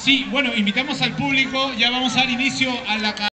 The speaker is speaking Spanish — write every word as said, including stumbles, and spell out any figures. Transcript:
Sí, bueno, invitamos al público, ya vamos a dar inicio a la